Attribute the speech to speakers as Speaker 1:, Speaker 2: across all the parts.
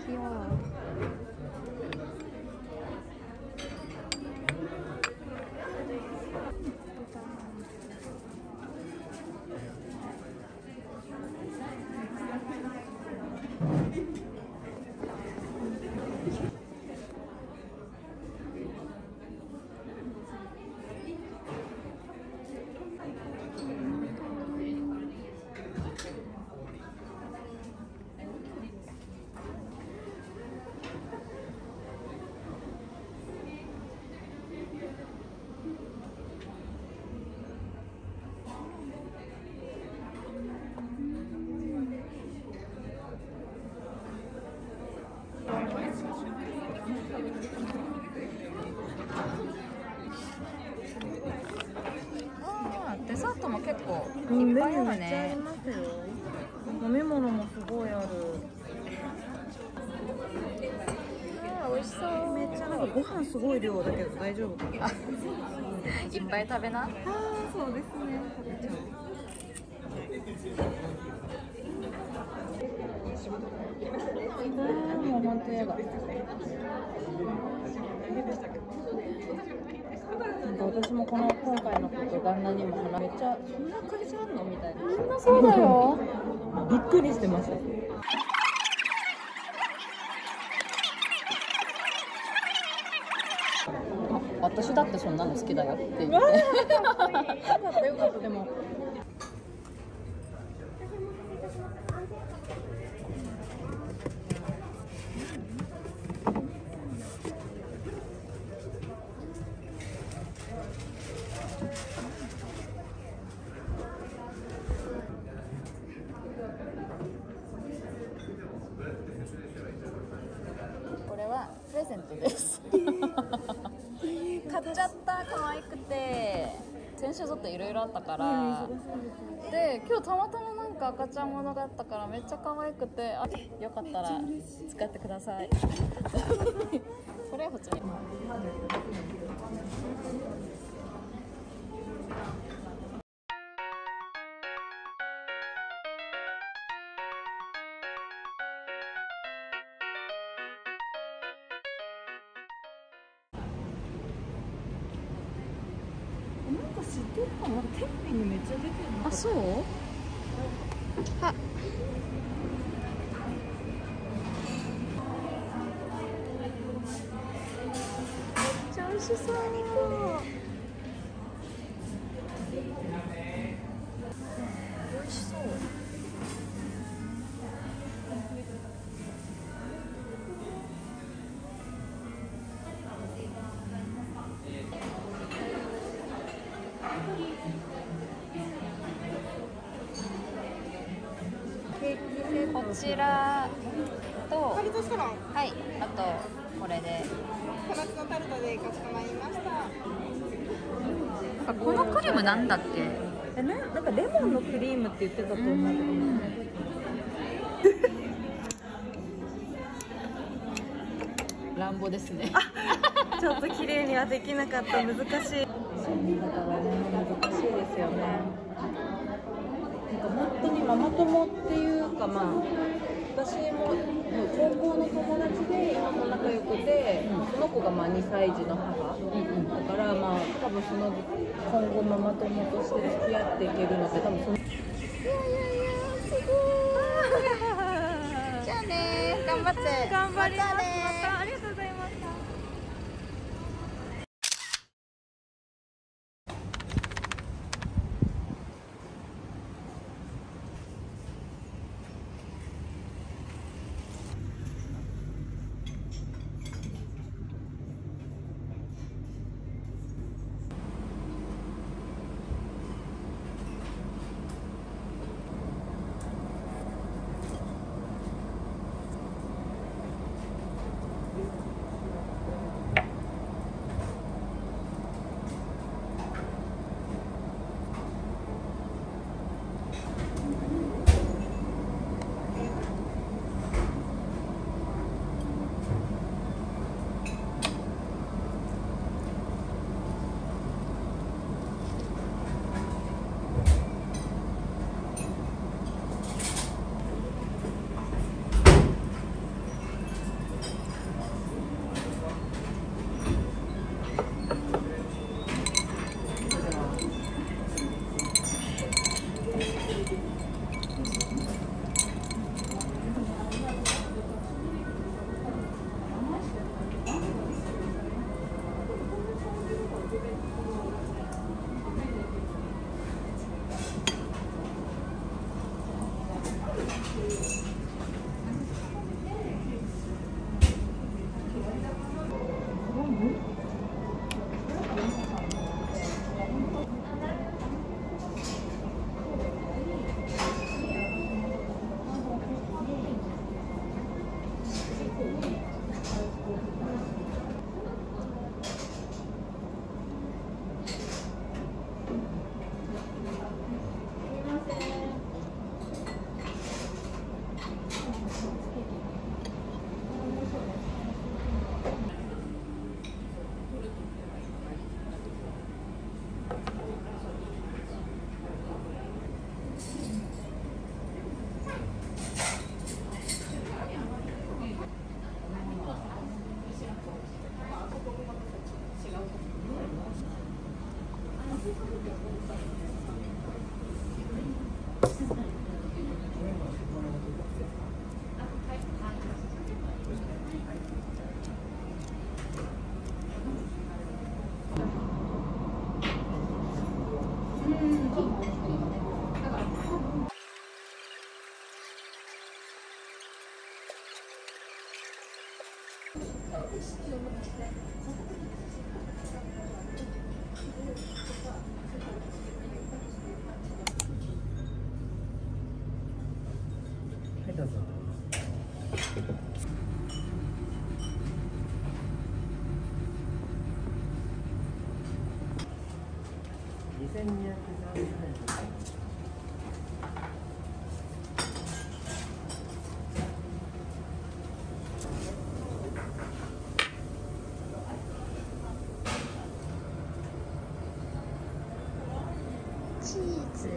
Speaker 1: 귀여워.デザートも結構いっぱいあるね。飲み物もすごいある。美味しそう。めっちゃなんかご飯すごい量だけど大丈夫かな。いっぱい食べな。ああ、そうですね。食べちゃう。もう本当やだ。私も今回のこと旦那にもめっちゃそんな会社あんのみたいな。みんなそうだよ。びっくりしてました。私だってそんなの好きだよって言って。よかったよかった。でもこれはプレゼントです。買っちゃった。可愛くて先週ちょっといろいろあったから、で今日たまたまなんか赤ちゃんものがあったからめっちゃ可愛くて、あ、よかったら使ってください。これは普通になんか知ってるかな。テレビにめっちゃ出てる。あ、そう？あ、めっちゃ美味しそう。美味しそう。こちらと、タルトサラン、はい、あとこれでキャベツのタルトでかしこまりました。このクリームなんだっけ？なんかレモンのクリームって言ってたと思うけど。乱暴ですね。ちょっと綺麗にはできなかった。難しい。そうだからね、難しいですよね。なんか本当にママ友っていうか、まあ私も高校の友達で今も仲良くて、その子がまあ2歳児の母、だからまあ多分その今後ママ友として付き合っていけるのって多分その。いやすごい。じゃあね、頑張って。頑張ります。またありがとうございました。
Speaker 2: はい、どうぞ。2230円。
Speaker 1: チーズ。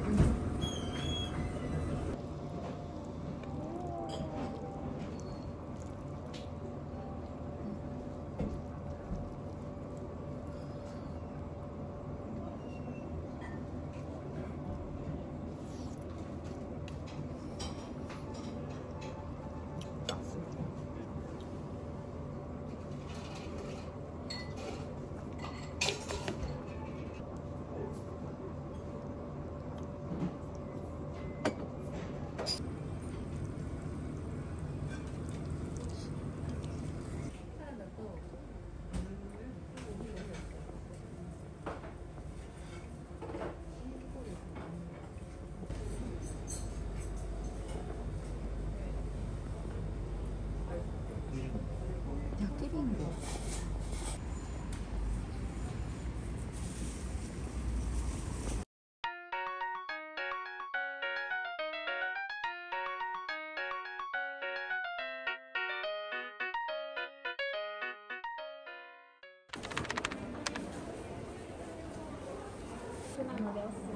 Speaker 1: 焼きりんご。お疲れ様です。